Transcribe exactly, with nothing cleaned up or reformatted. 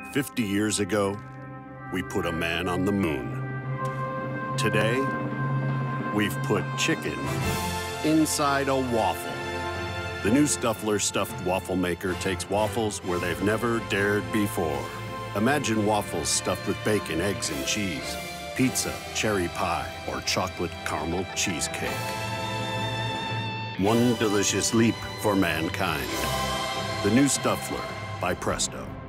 fifty years ago, we put a man on the moon. Today, we've put chicken inside a waffle. The new Stuffler stuffed waffle maker takes waffles where they've never dared before. Imagine waffles stuffed with bacon, eggs, and cheese, pizza, cherry pie, or chocolate caramel cheesecake. One delicious leap for mankind. The new Stuffler by Presto.